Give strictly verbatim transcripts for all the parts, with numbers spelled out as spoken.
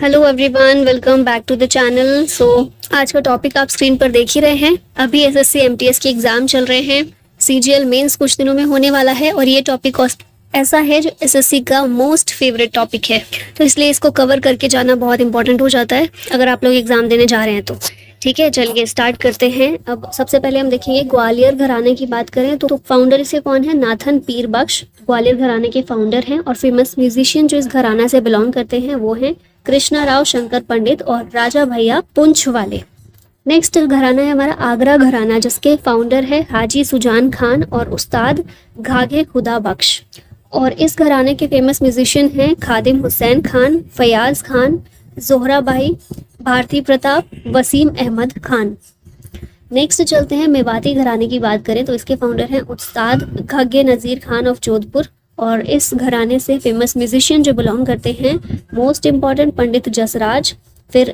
Hello everyone, welcome back to the channel. So आज का topic आप स्क्रीन पर देख ही रहे हैं। अभी एसएससी एमटीएस के एग्जाम चल रहे हैं। सीजीएल मेंस कुछ दिनों में होने वाला है और ये टॉपिक ऐसा है जो एसएससी का मोस्ट फेवरेट टॉपिक है, तो इसलिए इसको कवर करके जाना बहुत इंपॉर्टेंट हो जाता है अगर आप लोग एग्जाम देने जा रहे हैं तो। ठीक है, चलिए स्टार्ट करते हैं। अब सबसे पहले हम देखेंगे ग्वालियर घराने की बात करें तो, तो फाउंडर इसे कौन है? नाथन पीर बख्श ग्वालियर घराने के फाउंडर हैं। और फेमस म्यूजिशियन जो इस घराना से बिलोंग करते हैं वो हैं कृष्णा राव शंकर पंडित और राजा भैया पुंछ वाले। नेक्स्ट घराना है हमारा आगरा घराना, जिसके फाउंडर है हाजी सुजान खान और उस्ताद घाघे खुदा बख्श। और इस घराने के फेमस म्यूजिशियन हैं खादिम हुसैन खान, फयाज खान, जोहराबाई, भारती प्रताप, वसीम अहमद खान। नेक्स्ट चलते हैं मेवाती घराने की बात करें तो इसके फाउंडर हैं उस्ताद घग्गे नज़ीर खान ऑफ जोधपुर। और इस घराने से फेमस म्यूजिशियन जो बिलोंग करते हैं मोस्ट इम्पॉर्टेंट पंडित जसराज, फिर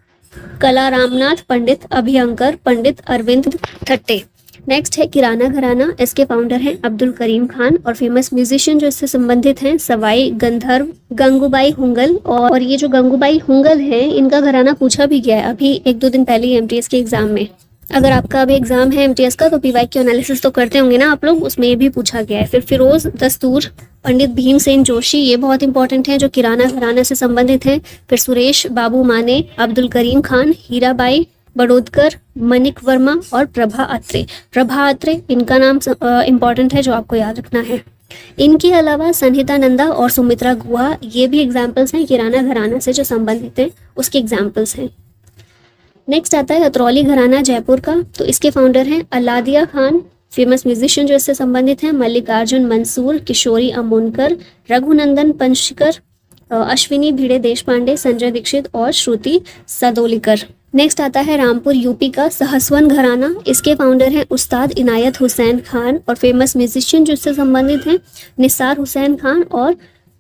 कला रामनाथ, पंडित अभियंकर, पंडित अरविंद थट्टे। नेक्स्ट है किराना घराना, इसके फाउंडर हैं अब्दुल करीम खान और फेमस म्यूजिशियन जो इससे संबंधित हैं सवाई गंधर्व गंगूबाई हुंगल। और ये जो गंगूबाई हुंगल है इनका घराना पूछा भी गया है अभी एक दो दिन पहले एमटीएस के एग्जाम में। अगर आपका अभी एग्जाम है एमटीएस का तो पीवाई क्यू एनालिसिस तो करते होंगे ना आप लोग, उसमें ये भी पूछा गया है। फिर फिरोज दस्तूर, पंडित भीमसेन जोशी, ये बहुत इंपॉर्टेंट है जो किराना घराना से संबंधित हैं। फिर सुरेश बाबू माने, अब्दुल करीम खान, हीराबाई बड़ोदकर, मनिक वर्मा और प्रभा अत्रे। प्रभा अत्रे इनका नाम इम्पॉर्टेंट है जो आपको याद रखना है। इनके अलावा संहिता नंदा और सुमित्रा गुहा, ये भी एग्जाम्पल्स हैं किराना घराना से जो संबंधित हैं, उसके एग्जाम्पल्स हैं। नेक्स्ट आता है अतरौली घराना जयपुर का, तो इसके फाउंडर हैं अलादिया खान, फेमस म्यूजिशियन जो इससे संबंधित हैं मल्लिकार्जुन मंसूर, किशोरी अमोनकर, रघुनंदन पंचकर, अश्विनी भिड़े देशपांडे, संजय दीक्षित और श्रुति सदोलिकर। नेक्स्ट आता है रामपुर यूपी का सहसवन घराना, इसके फाउंडर हैं उस्ताद इनायत हुसैन खान और फेमस म्यूजिशियन जो इससे संबंधित हैं निसार हुसैन खान और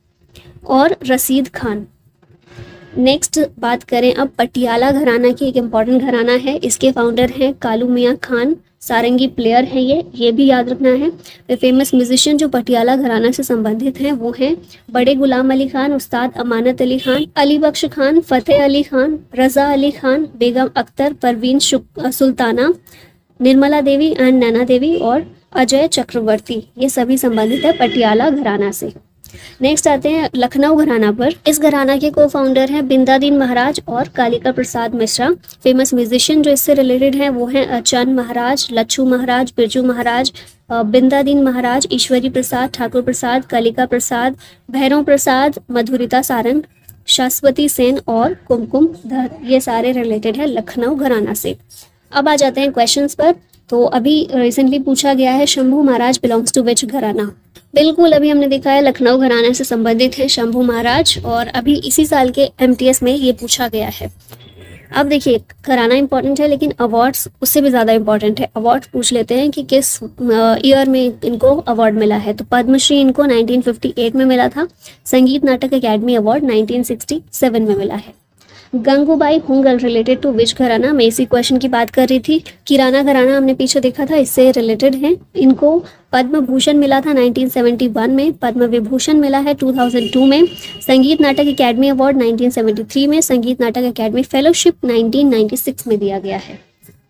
और रसीद खान। नेक्स्ट बात करें अब पटियाला घराना की, एक इम्पॉर्टेंट घराना है, इसके फाउंडर हैं कालू मियाँ खान, सारंगी प्लेयर हैं ये ये भी याद रखना है। वे फेमस म्यूजिशियन जो पटियाला घराना से संबंधित हैं वो हैं बड़े गुलाम अली खान, उस्ताद अमानत अली खान, अली बख्श खान, फतेह अली खान, रजा अली खान, बेगम अख्तर, परवीन सुल्ताना, निर्मला देवी एंड नैना देवी और अजय चक्रवर्ती। ये सभी संबंधित है पटियाला घराना से। नेक्स्ट आते हैं लखनऊ घराना पर। इस घराना के को फाउंडर हैं बिंदादीन महाराज और कालिका प्रसाद मिश्रा। फेमस म्यूजिशियन जो इससे रिलेटेड हैं वो हैं चंद महाराज, लच्छू महाराज, बिरजू महाराज, बिंदादीन महाराज, ईश्वरी प्रसाद, ठाकुर प्रसाद, कालिका प्रसाद, भैरव प्रसाद, मधुरिता सारंग, शाश्वती सेन और कुमकुम धर। ये सारे रिलेटेड है लखनऊ घराना से। अब आ जाते हैं क्वेश्चंस पर। तो अभी रिसेंटली पूछा गया है Shambhu Maharaj belongs to which घराना। बिल्कुल, अभी हमने देखा है लखनऊ घराना से संबंधित है शंभू महाराज और अभी इसी साल के एमटीएस में ये पूछा गया है। अब देखिए घराना इंपॉर्टेंट है लेकिन अवार्ड्स उससे भी ज़्यादा इंपॉर्टेंट है। अवार्ड पूछ लेते हैं कि किस ईयर में इनको अवार्ड मिला है। तो पद्मश्री इनको नाइनटीन फिफ्टी एट में मिला था। Sangeet Natak academy award nineteen sixty seven में मिला है। Gangubai Hangal related to which घराना, मैं इसी क्वेश्चन की बात कर रही थी। किराना घराना हमने पीछे देखा था, इससे रिलेटेड है। इनको पद्म भूषण मिला था नाइनटीन सेवेंटी वन में, पद्म विभूषण मिला है टू थाउजेंड टू में, Sangeet Natak academy award nineteen seventy three में, Sangeet Natak academy fellowship nineteen ninety six में दिया गया है।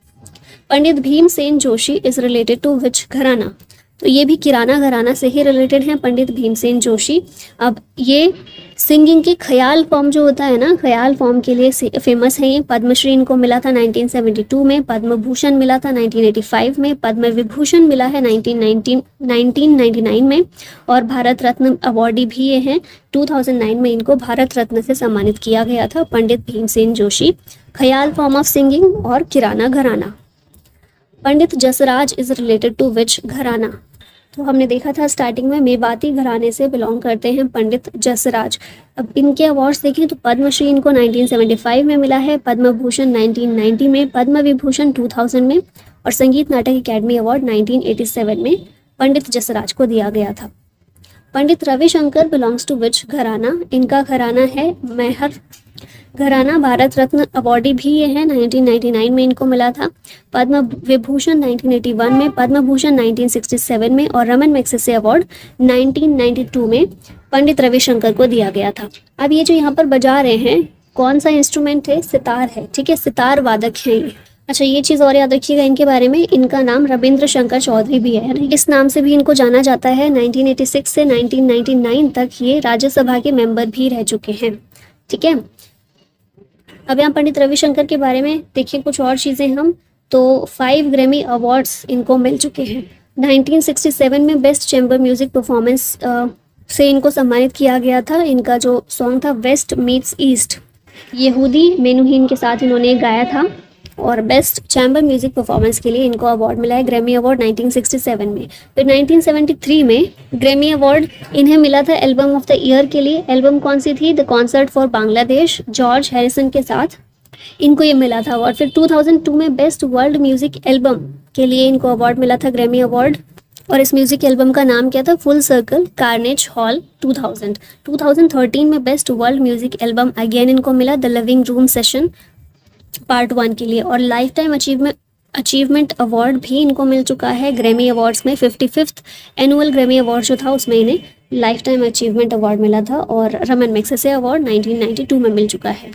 Pandit Bhimsen Joshi is related to which घराना, तो ये भी किराना घराना से ही रिलेटेड हैं पंडित भीमसेन जोशी। अब ये सिंगिंग के ख्याल फॉर्म जो होता है ना, ख्याल फॉर्म के लिए फेमस है ये। पद्मश्री इनको मिला था नाइनटीन सेवेंटी टू में, पद्म भूषण मिला था नाइनटीन एटी फाइव में, पद्म विभूषण मिला है नाइनटीन नाइंटी नाइन में और भारत रत्न अवार्डी भी ये हैं। टू थाउजेंड नाइन में इनको भारत रत्न से सम्मानित किया गया था पंडित भीमसेन जोशी। ख्याल फॉर्म ऑफ सिंगिंग और किराना घराना। Pandit Jasraj is related to which घराना, तो हमने देखा था स्टार्टिंग में मेवाती घराने से बिलोंग करते हैं पंडित जसराज। अब इनके अवार्ड्स देखें तो पद्मश्री इनको नाइनटीन सेवेंटी फाइव में मिला है, पद्म भूषण नाइनटीन नाइंटी में, पद्म विभूषण टू थाउजेंड में और Sangeet Natak academy award nineteen eighty seven में पंडित जसराज को दिया गया था। Pandit Ravi Shankar belongs to which घराना, इनका घराना है मेहर घराना। भारत रत्न अवार्डी भी ये है, नाइनटीन नाइंटी नाइन में इनको मिला था। Padma Vibhushan nineteen eighty one में, Padma Bhushan nineteen sixty seven में और Raman Magsaysay award nineteen ninety two में पंडित रविशंकर को दिया गया था। अब ये जो यहाँ पर बजा रहे हैं कौन सा इंस्ट्रूमेंट है? सितार है, ठीक है, सितार वादक हैं ये। अच्छा, ये चीज़ और याद रखिएगा इनके बारे में, इनका नाम रविंद्र शंकर चौधरी भी है, इस नाम से भी इनको जाना जाता है। नाइनटीन एटी सिक्स से नाइनटीन नाइंटी नाइन तक ये राज्यसभा के मेंबर भी रह चुके हैं, ठीक है। अब यहाँ पंडित रविशंकर के बारे में देखिए कुछ और चीज़ें हम, तो फाइव ग्रैमी अवार्ड्स इनको मिल चुके हैं। नाइनटीन सिक्सटी सेवन में बेस्ट चैम्बर म्यूजिक परफॉर्मेंस से इनको सम्मानित किया गया था। इनका जो सॉन्ग था वेस्ट मीट्स ईस्ट, यहूदी मेनुहीन के साथ इन्होंने गाया था, और बेस्ट चैम्बर म्यूजिक परफॉर्मेंस के लिए इनको अवार्ड मिला है, Grammy award nineteen sixty seven में। फिर नाइनटीन सेवेंटी थ्री में ग्रैमी अवार्ड इन्हें मिला था एल्बम ऑफ द ईयर के लिए। एल्बम कौन सी थी? The concert for Bangladesh, George Harrison के साथ इनको ये मिला था अवार्ड। फिर टू थाउजेंड टू में बेस्ट वर्ल्ड म्यूजिक एल्बम के लिए इनको अवार्ड मिला था, ग्रैमी अवार्ड, और इस म्यूजिक एल्बम का नाम क्या था? Full circle Carnegie hall two thousand. Two thousand thirteen में best world music album again इनको मिला, the living room session part one के लिए, और lifetime achievement achievement award भी इनको मिल चुका है ग्रैमी अवार्ड्स में। Fifty fifth annual Grammy award जो था उसमें इन्हें लाइफ टाइम अचीवमेंट अवार्ड मिला था, और Raman Magsaysay award nineteen ninety two में मिल चुका है।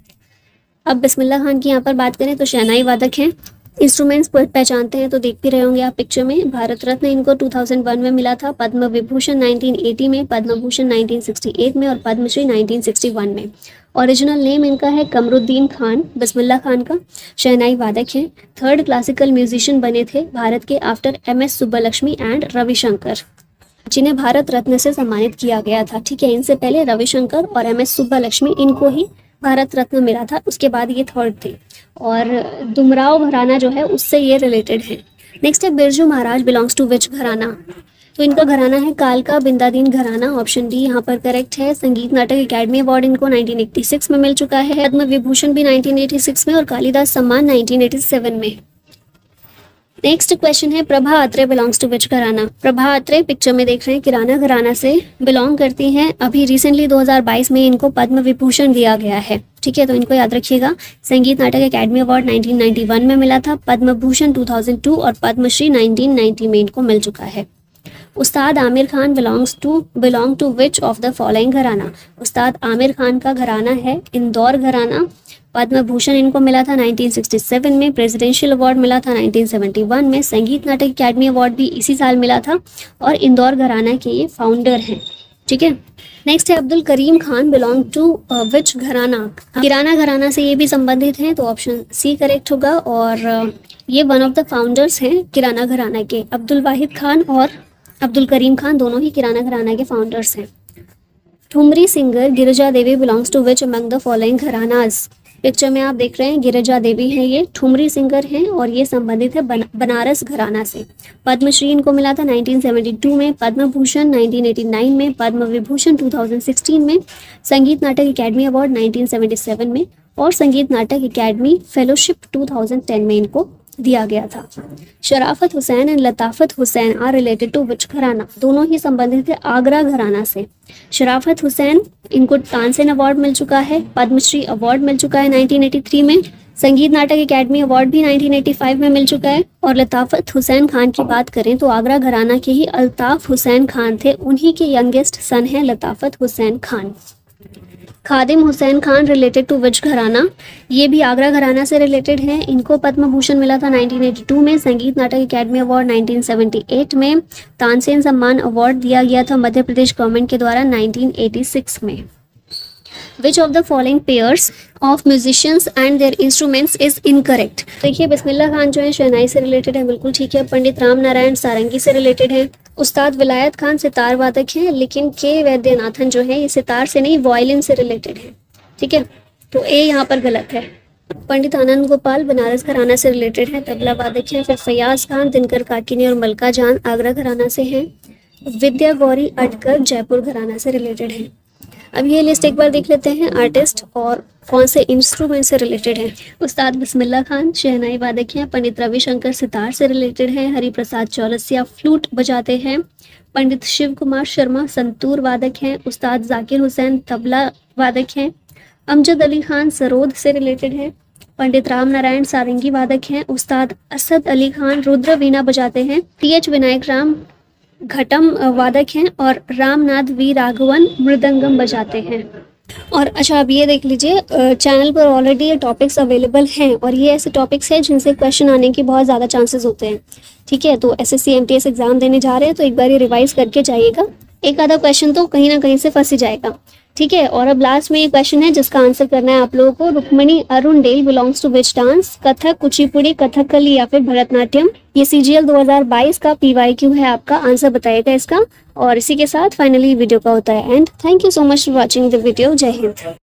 अब बिस्मिल्लाह खान की यहाँ पर बात करें तो शहनाई वादक हैं। इंस्ट्रूमेंट्स पहचानते हैं तो देख भी रहे होंगे आप पिक्चर में। भारत रत्न इनको टू थाउजेंड वन में मिला था, पद्म विभूषण नाइनटीन एटी में, Padma Bhushan nineteen sixty eight में, और पद्मश्री नाइनटीन सिक्सटी वन में। ओरिजिनल नेम इनका है कमरुद्दीन खान, बिस्मिल्लाह खान का। शहनाई वादक हैं, थर्ड क्लासिकल म्यूजिशियन बने थे भारत के after M S Subbulakshmi and Ravishankar, जिन्हें भारत रत्न से सम्मानित किया गया था, ठीक है। इनसे पहले रविशंकर और एम एस सुब्बलक्ष्मी इनको ही भारत रत्न मिला था, उसके बाद ये थर्ड थे, और दुमराव घराना जो है उससे ये रिलेटेड है। नेक्स्ट है Birju Maharaj belongs to which घराना? तो इनका घराना है कालका बिंदादीन घराना, ऑप्शन डी यहाँ पर करेक्ट है। संगीत नाटक अकेडमी अवार्ड इनको नाइनटीन एटी सिक्स में मिल चुका है, पद्म विभूषण भी नाइनटीन एटी सिक्स में, और Kalidas Samman nineteen eighty seven में। नेक्स्ट क्वेश्चन है Prabha Atre belongs to which gharana? Prabha Atre picture में देख रहे हैं किराना घराना से बिलोंग करती हैं। अभी रिसेंटली दो हज़ार बाईस में इनको पद्म विभूषण दिया गया है, ठीक है, तो इनको याद रखिएगा। Sangeet Natak academy award nineteen ninety one में मिला था, Padma Bhushan two thousand two और पद्मश्री नाइनटीन नाइंटी में इनको मिल चुका है। Ustad Amir Khan belongs to belong to which of the following gharana? Ustad Amir Khan का घराना है इंदौर घराना। पद्म भूषण इनको मिला था नाइनटीन सिक्सटी सेवन में, प्रेसिडेंशियल अवार्ड मिला था नाइनटीन सेवेंटी वन में, संगीत नाटक अकेडमी अवार्ड भी इसी साल मिला था, और इंदौर घराना के ये फाउंडर हैं, ठीक है। नेक्स्ट है Abdul Karim Khan belong to which gharana? Kirana घराना से ये भी संबंधित हैं, तो ऑप्शन सी करेक्ट होगा, और uh, ये वन ऑफ द फाउंडर्स हैं किराना घराना के। अब्दुल वाहिद खान और अब्दुल करीम खान दोनों ही किराना घराना के फाउंडर्स हैं। Thumri singer Girija Devi belongs to which among the following gharanas? Picture में आप देख रहे हैं गिरिजा देवी हैं, ये ठुमरी सिंगर हैं, और ये संबंधित है बन, बनारस घराना से। पद्मश्री इनको मिला था नाइनटीन सेवेंटी टू में, Padma Bhushan nineteen eighty nine में, Padma Vibhushan two thousand sixteen में, Sangeet Natak academy award nineteen seventy seven में, और Sangeet Natak academy fellowship two thousand ten में इनको दिया गया था। Sharafat Hussain and Latafat Hussain are related to which gharana? दोनों ही संबंधित है आगरा घराना से। शराफत हुसैन इनको तानसेन अवार्ड मिल चुका है, पद्मश्री अवार्ड मिल चुका है नाइनटीन एटी थ्री में, संगीत नाटक अकेडमी अवार्ड भी नाइनटीन एटी फाइव में मिल चुका है। और लताफत हुसैन खान की बात करें तो आगरा घराना के ही अल्ताफ हुसैन खान थे, उन्हीं के यंगेस्ट सन हैं Latafat Hussain Khan. Khadim Hussain Khan related to which gharana? ये भी आगरा घराना से रिलेटेड हैं, इनको पद्म भूषण मिला था नाइनटीन एटी टू में, Sangeet Natak academy award nineteen seventy eight में, तानसेन सम्मान अवार्ड दिया गया था मध्य प्रदेश गवर्नमेंट के द्वारा नाइनटीन एटी सिक्स में। Which of the following pairs of musicians and their instruments is incorrect? देखिए बिस्मिल्लाह खान जो है शहनाई से रिलेटेड है, बिल्कुल ठीक है। पंडित राम नारायण सारंगी से रिलेटेड है। उस्ताद विलायत खान सितार वादक हैं, लेकिन के वैद्यनाथन जो है ये सितार से नहीं वायलिन से रिलेटेड है, ठीक है, तो ए यहाँ पर गलत है। पंडित आनंद गोपाल बनारस घराना से रिलेटेड है, तबला वादक हैं। फिर फयाज खान दिनकर काकिनी और मलका जान आगरा घराना से हैं। विद्या गौरी अटकर जयपुर घराना से रिलेटेड है। अब ये लिस्ट एक बार देख लेते हैं आर्टिस्ट और कौन से इंस्ट्रूमेंट से रिलेटेड हैं। उस्ताद बिस्मिल्लाह खान शहनाई वादक हैं। पंडित रविशंकर सितार से रिलेटेड हैं। हरिप्रसाद चौरसिया फ्लूट बजाते हैं। पंडित शिव कुमार शर्मा संतूर वादक हैं। उस्ताद जाकिर हुसैन तबला वादक हैं। अमजद अली खान सरोद से रिलेटेड हैं। पंडित राम नारायण सारंगी वादक हैं। उस्ताद असद अली खान रुद्र वीणा बजाते हैं। टी एच विनायक राम घटम वादक हैं और रामनाथ वी राघवन मृदंगम बजाते हैं। और अच्छा, अब ये देख लीजिए, चैनल पर ऑलरेडी ये टॉपिक्स अवेलेबल हैं और ये ऐसे टॉपिक्स हैं जिनसे क्वेश्चन आने की बहुत ज़्यादा चांसेस होते हैं। ठीक है, तो एसएससी एमटीएस एग्जाम देने जा रहे हैं तो एक बार ये रिवाइज करके जाइएगा, एक आधा क्वेश्चन तो कहीं ना कहीं से फंस ही जाएगा। ठीक है, और अब लास्ट में ये क्वेश्चन है जिसका आंसर करना है आप लोगों को। Rukmini Arundale belongs to which dance? Kathak, Kuchipudi, Kathakali या फिर भरतनाट्यम? ये सीजीएल दो हज़ार बाईस का पीवाईक्यू है, आपका आंसर बताइएगा इसका। और इसी के साथ फाइनली वीडियो का होता है end. Thank you so much for watching the video. जय हिंद।